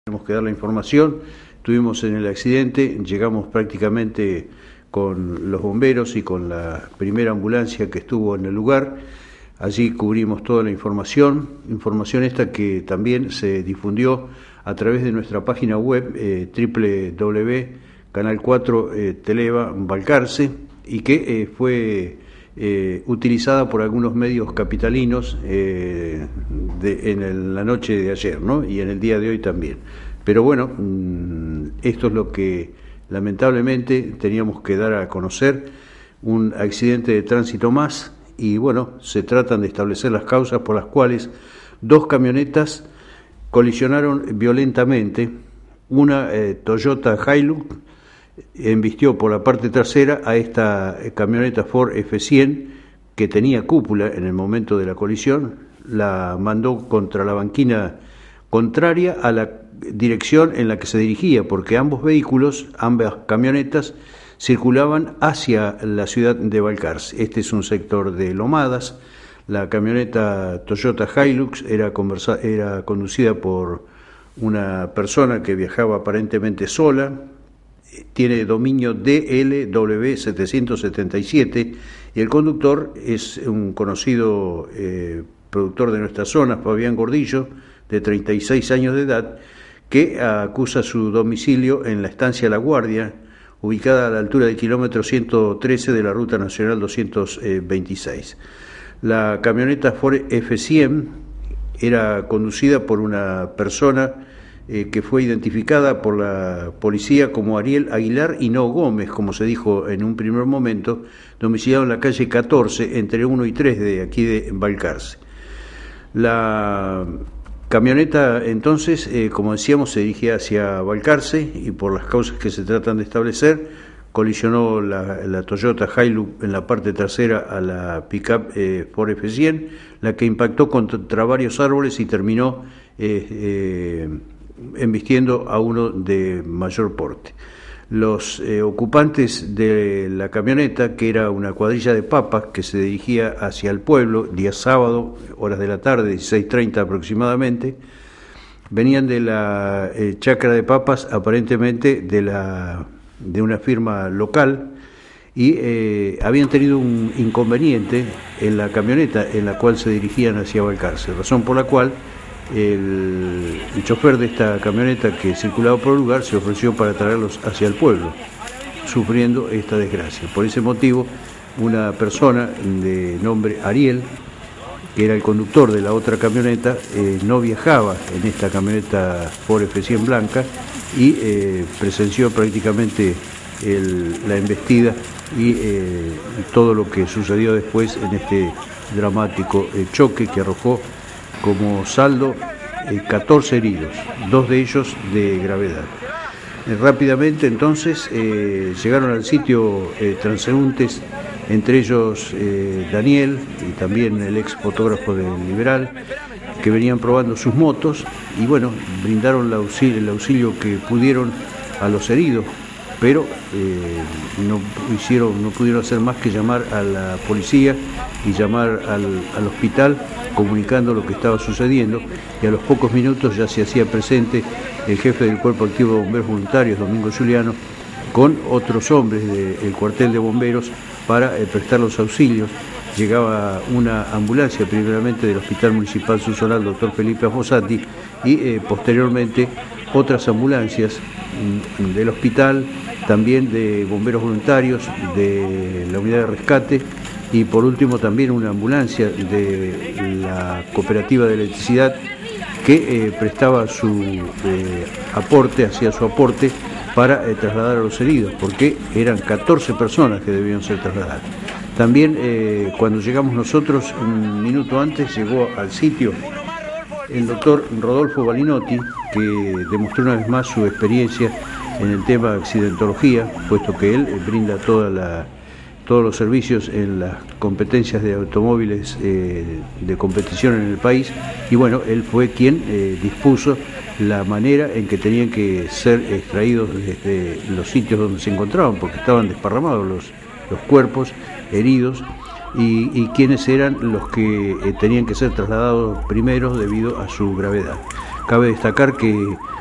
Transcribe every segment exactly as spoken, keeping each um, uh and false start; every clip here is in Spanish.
Tenemos que dar la información. Estuvimos en el accidente, llegamos prácticamente con los bomberos y con la primera ambulancia que estuvo en el lugar. Allí cubrimos toda la información, información esta que también se difundió a través de nuestra página web eh, doble u doble u doble u punto canal cuatro eh, Televa Balcarce, y que eh, fue eh, utilizada por algunos medios capitalinos eh, de, en el, la noche de ayer, ¿no? Y en el día de hoy también. Pero bueno, mmm, esto es lo que lamentablemente teníamos que dar a conocer, un accidente de tránsito más. Y bueno, se tratan de establecer las causas por las cuales dos camionetas colisionaron violentamente. Una eh, Toyota Hilux embistió por la parte trasera a esta camioneta Ford F cien que tenía cúpula en el momento de la colisión, la mandó contra la banquina contraria a la dirección en la que se dirigía, porque ambos vehículos, ambas camionetas, circulaban hacia la ciudad de Balcarce. Este es un sector de lomadas. La camioneta Toyota Hilux era, conversa, era conducida por una persona que viajaba aparentemente sola, tiene dominio D L W setecientos setenta y siete, y el conductor es un conocido eh, productor de nuestra zona, Fabián Gordillo, de treinta y seis años de edad, que acusa su domicilio en la estancia La Guardia, ubicada a la altura del kilómetro ciento trece de la Ruta Nacional doscientos veintiséis. La camioneta Ford F cien era conducida por una persona eh, que fue identificada por la policía como Ariel Aguilar y no Gómez, como se dijo en un primer momento, domiciliado en la calle catorce, entre uno y tres de aquí de Balcarce. La camioneta entonces, eh, como decíamos, se dirigía hacia Balcarce y por las causas que se tratan de establecer, colisionó la, la Toyota Hilux en la parte trasera a la pick-up eh, Ford F cien, la que impactó contra varios árboles y terminó eh, eh, embistiendo a uno de mayor porte. Los eh, ocupantes de la camioneta, que era una cuadrilla de papas que se dirigía hacia el pueblo, día sábado, horas de la tarde, dieciséis treinta aproximadamente, venían de la eh, chacra de papas, aparentemente de, la, de una firma local, y eh, habían tenido un inconveniente en la camioneta en la cual se dirigían hacia Balcarce, razón por la cual El, el chofer de esta camioneta que circulaba por el lugar se ofreció para traerlos hacia el pueblo, sufriendo esta desgracia. Por ese motivo, una persona de nombre Ariel, que era el conductor de la otra camioneta, eh, no viajaba en esta camioneta Ford F cien blanca y eh, presenció prácticamente el, la embestida y eh, todo lo que sucedió después en este dramático eh, choque que arrojó como saldo eh, catorce heridos, dos de ellos de gravedad. Eh, rápidamente entonces eh, llegaron al sitio eh, transeúntes, entre ellos eh, Daniel y también el ex fotógrafo del Liberal, que venían probando sus motos y bueno, brindaron el auxilio, el auxilio que pudieron a los heridos, pero eh, no hicieron, no pudieron hacer más que llamar a la policía y llamar al, al hospital, comunicando lo que estaba sucediendo, y a los pocos minutos ya se hacía presente el jefe del Cuerpo Activo de Bomberos Voluntarios, Domingo Giuliano, con otros hombres del cuartel de bomberos para eh, prestar los auxilios. Llegaba una ambulancia, primeramente del Hospital Municipal Subzonal Doctor Felipe Afosati, y eh, posteriormente otras ambulancias mm, del hospital, también de bomberos voluntarios, de la unidad de rescate, y por último también una ambulancia de la cooperativa de electricidad que eh, prestaba su eh, aporte, hacía su aporte para eh, trasladar a los heridos, porque eran catorce personas que debían ser trasladadas. También eh, cuando llegamos nosotros, un minuto antes, llegó al sitio el doctor Rodolfo Balinotti, que demostró una vez más su experiencia en el tema de accidentología, puesto que él brinda toda la todos los servicios en las competencias de automóviles eh, de competición en el país, y bueno, él fue quien eh, dispuso la manera en que tenían que ser extraídos desde los sitios donde se encontraban, porque estaban desparramados los, los cuerpos heridos, y, y quienes eran los que eh, tenían que ser trasladados primero debido a su gravedad. Cabe destacar que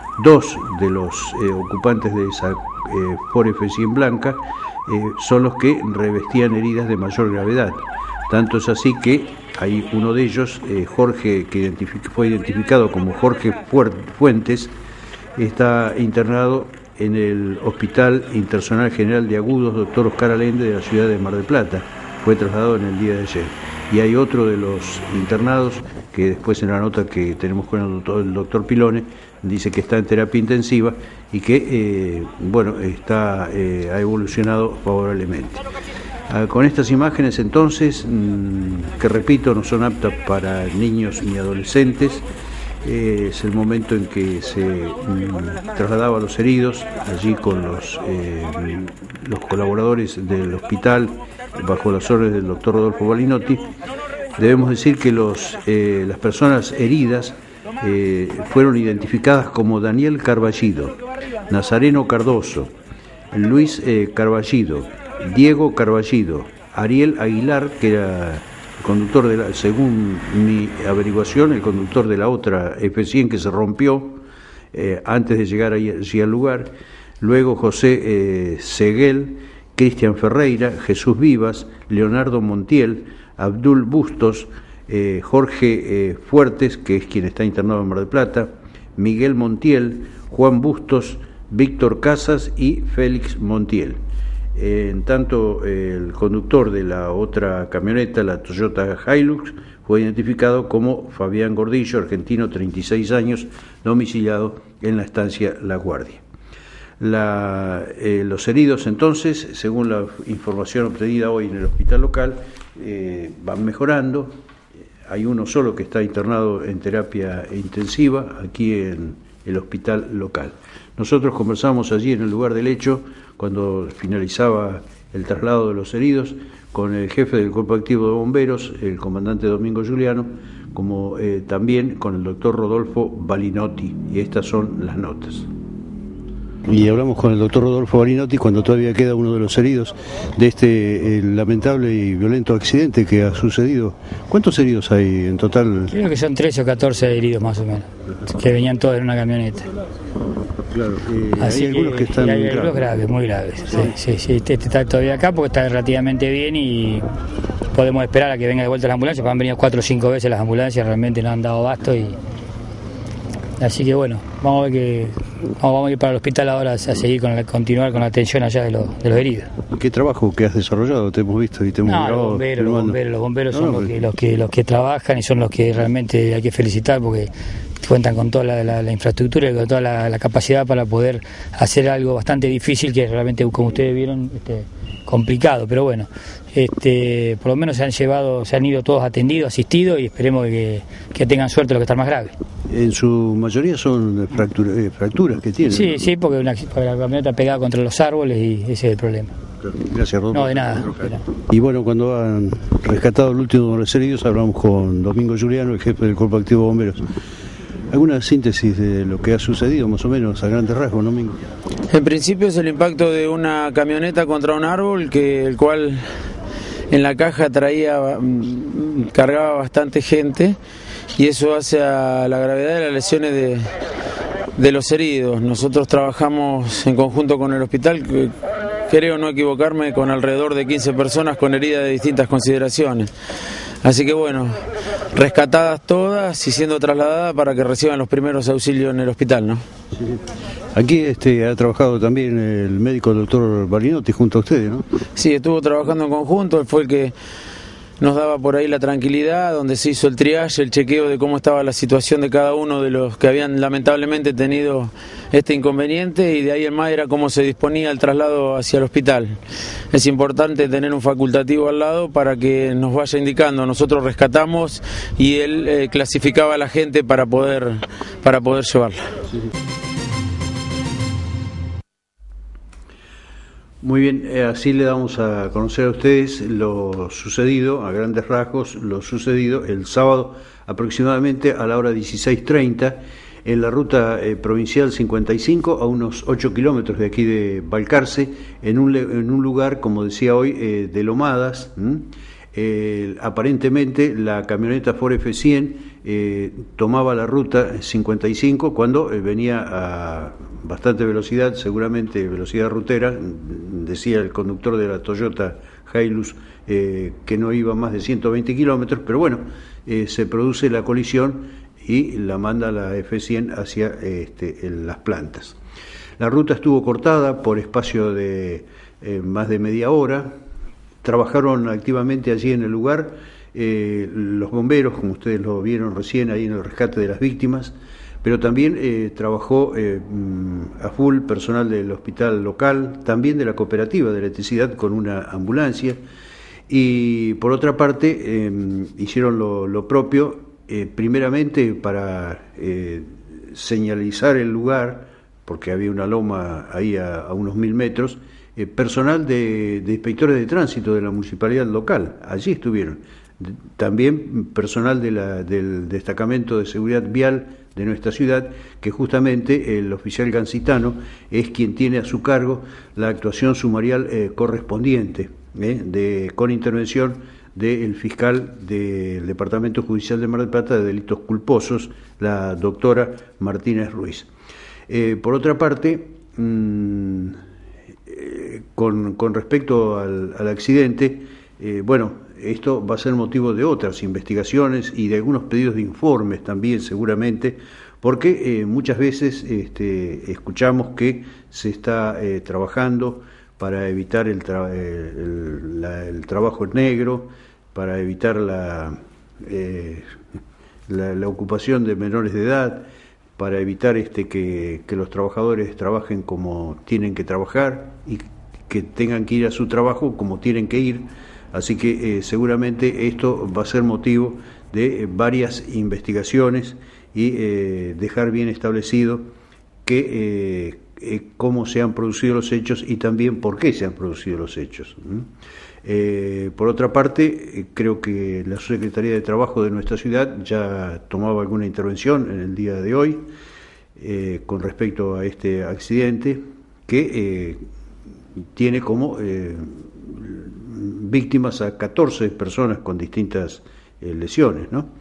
Dos de los eh, ocupantes de esa eh, Ford F cien blanca eh, son los que revestían heridas de mayor gravedad. Tanto es así que hay uno de ellos, eh, Jorge, que identific- fue identificado como Jorge Fuentes, está internado en el Hospital Internacional General de Agudos Doctor Oscar Allende de la ciudad de Mar del Plata. Fue trasladado en el día de ayer. Y hay otro de los internados, que después en la nota que tenemos con el doctor, el doctor Pilone, dice que está en terapia intensiva y que, eh, bueno, está, eh, ha evolucionado favorablemente. Ah, con estas imágenes, entonces, mmm, que repito, no son aptas para niños ni adolescentes, eh, es el momento en que se mmm, trasladaba a los heridos, allí con los, eh, los colaboradores del hospital, bajo las órdenes del doctor Rodolfo Balinotti. Debemos decir que los, eh, las personas heridas eh, fueron identificadas como Daniel Carballido, Nazareno Cardoso, Luis eh, Carballido, Diego Carballido, Ariel Aguilar, que era el conductor de la, según mi averiguación, el conductor de la otra F cien que se rompió eh, antes de llegar allí al lugar, luego José eh, Seguel, Cristian Ferreira, Jesús Vivas, Leonardo Montiel, Abdul Bustos, eh, Jorge eh, Fuertes, que es quien está internado en Mar del Plata, Miguel Montiel, Juan Bustos, Víctor Casas y Félix Montiel. Eh, en tanto, eh, el conductor de la otra camioneta, la Toyota Hilux, fue identificado como Fabián Gordillo, argentino, treinta y seis años, domiciliado en la estancia La Guardia. La, eh, los heridos, entonces, según la información obtenida hoy en el hospital local, eh, van mejorando. Hay uno solo que está internado en terapia intensiva aquí en el hospital local. Nosotros conversamos allí en el lugar del hecho, cuando finalizaba el traslado de los heridos, con el jefe del Cuerpo Activo de Bomberos, el comandante Domingo Giuliano, como eh, también con el doctor Rodolfo Balinotti, y estas son las notas. Y hablamos con el doctor Rodolfo Balinotti cuando todavía queda uno de los heridos de este eh, lamentable y violento accidente que ha sucedido. ¿Cuántos heridos hay en total? Creo que son trece o catorce heridos más o menos, que venían todos en una camioneta. Claro, eh, Así hay algunos que, que están hay algunos graves, muy graves. Sí, sí, sí, este, este está todavía acá porque está relativamente bien y podemos esperar a que venga de vuelta la ambulancia, porque han venido cuatro o cinco veces las ambulancias, realmente no han dado abasto y... Así que bueno, vamos a ver que vamos, vamos a ir para el hospital ahora a seguir con la, continuar con la atención allá de los, de los heridos. ¿Qué trabajo que has desarrollado? Te hemos visto y te hemos no, grabado. Los bomberos, los bomberos, los bomberos son no, los, no, que, los, que, los que trabajan y son los que realmente hay que felicitar porque cuentan con toda la, la, la infraestructura y con toda la, la capacidad para poder hacer algo bastante difícil que realmente, como ustedes vieron, este, complicado, pero bueno, este, por lo menos se han llevado, se han ido todos atendidos, asistidos y esperemos que, que tengan suerte los que están más graves. En su mayoría son fractura, eh, fracturas que tienen. Sí, sí, porque, una, porque la camioneta pegada contra los árboles y ese es el problema. Gracias, Rodolfo. No, de nada. Y bueno, cuando han rescatado el último de los heridos, hablamos con Domingo Giuliano, el jefe del Cuerpo Activo de Bomberos. ¿Alguna síntesis de lo que ha sucedido, más o menos, a grandes rasgos, ¿no, Domingo? En principio es el impacto de una camioneta contra un árbol, que el cual en la caja traía, cargaba bastante gente, y eso hace a la gravedad de las lesiones de, de los heridos. Nosotros trabajamos en conjunto con el hospital, que, creo no equivocarme, con alrededor de quince personas con heridas de distintas consideraciones. Así que bueno, rescatadas todas y siendo trasladadas para que reciban los primeros auxilios en el hospital, ¿no? Sí. Aquí este, ha trabajado también el médico doctor Balinotti junto a ustedes, ¿no? Sí, estuvo trabajando en conjunto, él fue el que nos daba por ahí la tranquilidad, donde se hizo el triage, el chequeo de cómo estaba la situación de cada uno de los que habían lamentablemente tenido este inconveniente, y de ahí en más era cómo se disponía el traslado hacia el hospital. Es importante tener un facultativo al lado para que nos vaya indicando. Nosotros rescatamos y él eh, clasificaba a la gente para poder, para poder llevarla. Sí. Muy bien, eh, así le damos a conocer a ustedes lo sucedido, a grandes rasgos, lo sucedido el sábado aproximadamente a la hora dieciséis treinta en la ruta eh, provincial cincuenta y cinco, a unos ocho kilómetros de aquí de Balcarce, en un, en un lugar, como decía hoy, eh, de lomadas, ¿m? Eh, aparentemente la camioneta Ford F cien eh, tomaba la ruta cincuenta y cinco cuando eh, venía a bastante velocidad, seguramente velocidad rutera, decía el conductor de la Toyota Hilux eh, que no iba más de ciento veinte kilómetros, pero bueno, eh, se produce la colisión y la manda la F cien hacia este, las plantas. La ruta estuvo cortada por espacio de eh, más de media hora. Trabajaron activamente allí en el lugar eh, los bomberos, como ustedes lo vieron recién ahí en el rescate de las víctimas, pero también eh, trabajó eh, a full personal del hospital local, también de la cooperativa de electricidad con una ambulancia, y por otra parte eh, hicieron lo, lo propio, eh, primeramente para eh, señalizar el lugar, porque había una loma ahí a, a unos mil metros, Eh, personal de, de inspectores de tránsito de la municipalidad local, allí estuvieron. De, también personal de la, del destacamento de seguridad vial de nuestra ciudad, que justamente el oficial Gancitano es quien tiene a su cargo la actuación sumarial eh, correspondiente, eh, de, con intervención del fiscal del Departamento Judicial de Mar del Plata de Delitos Culposos, la doctora Martínez Ruiz. Eh, por otra parte, mmm, Con, con respecto al, al accidente, eh, bueno, esto va a ser motivo de otras investigaciones y de algunos pedidos de informes también seguramente, porque eh, muchas veces este, escuchamos que se está eh, trabajando para evitar el, tra el, la, el trabajo negro, para evitar la, eh, la, la ocupación de menores de edad, para evitar este, que, que los trabajadores trabajen como tienen que trabajar y que tengan que ir a su trabajo como tienen que ir. Así que eh, seguramente esto va a ser motivo de eh, varias investigaciones y eh, dejar bien establecido que, eh, eh, cómo se han producido los hechos y también por qué se han producido los hechos. ¿Mm? Eh, por otra parte, eh, creo que la Secretaría de Trabajo de nuestra ciudad ya tomaba alguna intervención en el día de hoy eh, con respecto a este accidente que eh, tiene como eh, víctimas a catorce personas con distintas eh, lesiones, ¿no?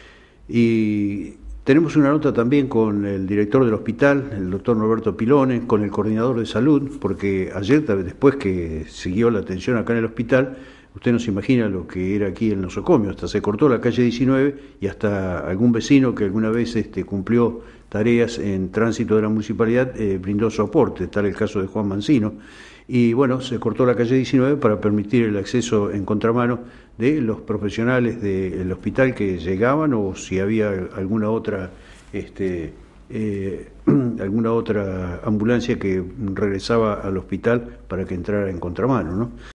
Y tenemos una nota también con el director del hospital, el doctor Norberto Pilone, con el coordinador de salud, porque ayer, después que siguió la atención acá en el hospital, usted no se imagina lo que era aquí el nosocomio, hasta se cortó la calle diecinueve y hasta algún vecino que alguna vez este, cumplió tareas en tránsito de la municipalidad eh, brindó su aporte, tal el caso de Juan Mancino. Y bueno, se cortó la calle diecinueve para permitir el acceso en contramano de los profesionales del hospital que llegaban o si había alguna otra este, eh, alguna otra ambulancia que regresaba al hospital para que entrara en contramano, ¿no?